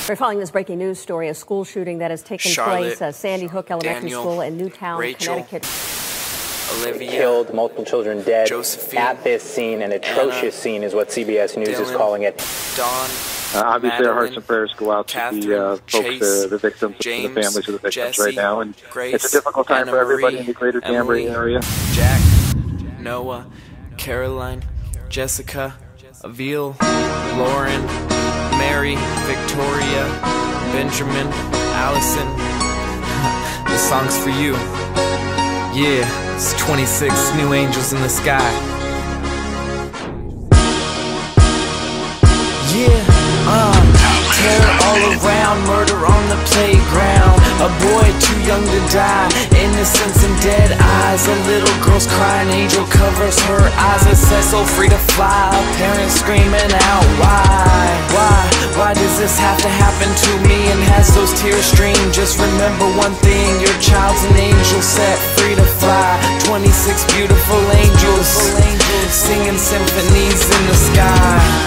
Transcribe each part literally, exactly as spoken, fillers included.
We're following this breaking news story, a school shooting that has taken Charlotte, place at Sandy Hook Elementary Daniel, School in Newtown, Rachel, Connecticut. Olivia, killed, multiple children dead. Josephine, at this scene, an atrocious Anna, scene is what C B S News Dylan, is calling it. Dawn, Uh, obviously, Madeline, our hearts and prayers go out Catherine, to the uh, folks, Chase, uh, the victims, James, to the families of the victims Jesse, right now. And Grace, it's a difficult time Anna for everybody Marie, in the greater Emily, Danbury area. Jack, Noah, Caroline, Jessica, Avil, Lauren, Mary, Victoria, Benjamin, Allison. The song's for you. Yeah, it's twenty-six new angels in the sky. Yeah, uh, terror all around, murder on the playground. A boy too young to die, innocence in dead eyes. A little girl's crying, angel covers her eyes. It says so free to fly, a parent screaming out, why? Why? Why does this have to happen to me? And has those tears stream? Just remember one thing, your child's an angel set free to fly. Twenty-six beautiful angels, singing symphonies in the sky.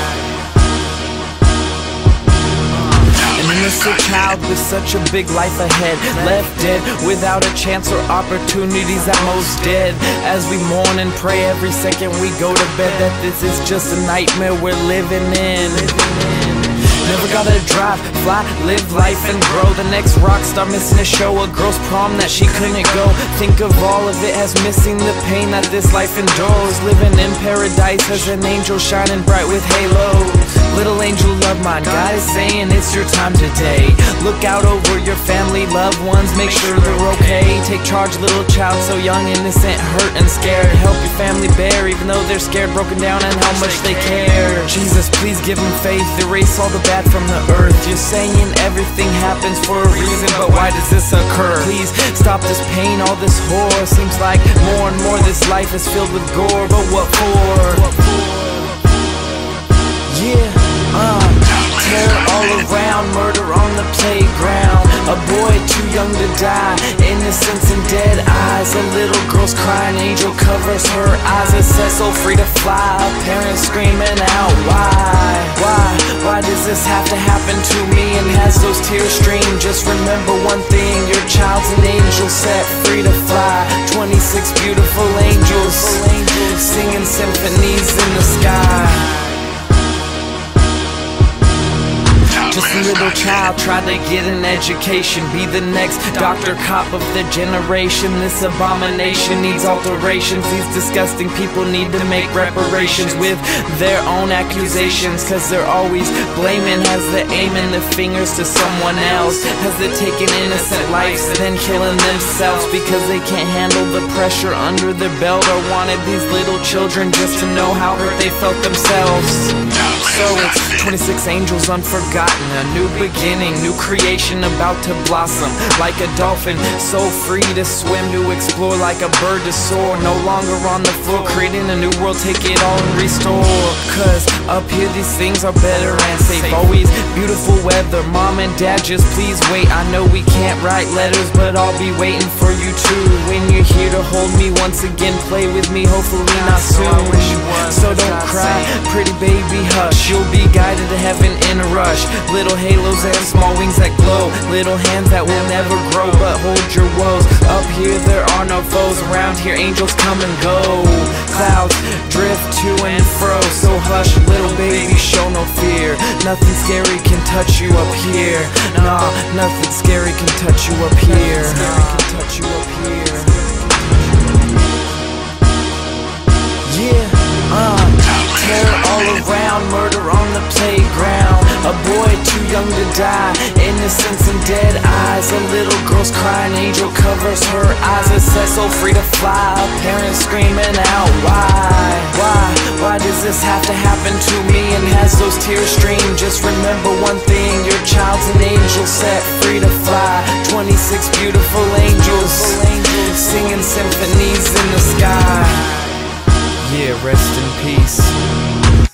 Innocent child with such a big life ahead, left dead without a chance or opportunities, at most dead. As we mourn and pray every second we go to bed, that this is just a nightmare we're living in. Never gotta drive, fly, live life and grow. The next rock star missing a show, a girl's prom that she couldn't go. Think of all of it as missing the pain that this life endures. Living in paradise as an angel shining bright with halos. Little angel of mine, God is saying it's your time today. Look out over your family, loved ones, make sure they're okay. Take charge, little child so young, innocent, hurt and scared. Help your family bear, even though they're scared, broken down, and how much they care. Jesus, please give them faith, erase all the bad from the earth. You're saying everything happens for a reason, but why does this occur? Please stop this pain, all this horror. Seems like more and more this life is filled with gore, but what for? Yeah, uh, terror all around, murder on the playground. A boy too young to die, innocence in dead eyes. A little girl's crying, angel covers her eyes. It says so free to fly, a parent screaming out, why? Why? Why does this have to happen to me? And has those tears stream? Just remember one thing, your child's an angel set free to fly. Twenty-six beautiful angels, singing symphonies in the sky. Just a little child tried to get an education, be the next doctor, cop of the generation. This abomination needs alterations. These disgusting people need to make reparations with their own accusations, cause they're always blaming, has the aiming the fingers to someone else. Has they taken innocent lives, then killing themselves because they can't handle the pressure under their belt, or wanted these little children just to know how hurt they felt themselves. So it's twenty-six angels unforgotten, a new beginning, new creation about to blossom. Like a dolphin, so free to swim, to explore, like a bird to soar. No longer on the floor, creating a new world, take it all and restore. Cause up here these things are better and safe, always beautiful weather. Mom and dad, just please wait. I know we can't write letters, but I'll be waiting for you too. When you're here to hold me once again, play with me, hopefully not soon. So don't cry, pretty baby, hush. You'll be guided to heaven in a rush. Little halos and small wings that glow, little hands that will never grow, but hold your woes. Up here there are no foes, around here angels come and go. Clouds drift to and fro, so hush little baby, show no fear. Nothing scary can touch you up here. Nah, nothing scary can touch you up here. Nothing can touch you up here. Yeah, uh, terror all around, murder on the playground. A boy too young to die, innocence in dead eyes. A little girl's crying, angel covers her eyes. It says so free to fly, a parent screaming out, why? Why? Why does this have to happen to me? And has those tears stream? Just remember one thing, your child's an angel set free to fly. Twenty-six beautiful angels, singing symphonies in the sky. Yeah, rest in peace.